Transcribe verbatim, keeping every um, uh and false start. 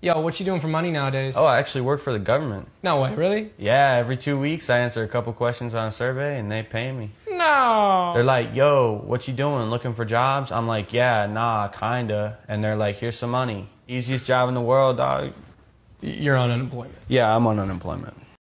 Yo, what you doing for money nowadays? Oh, I actually work for the government. No way, really? Yeah, every two weeks I answer a couple questions on a survey and they pay me. No. They're like, yo, what you doing? Looking for jobs? I'm like, yeah, nah, kinda. And they're like, here's some money. Easiest job in the world, dog. You're on unemployment. Yeah, I'm on unemployment.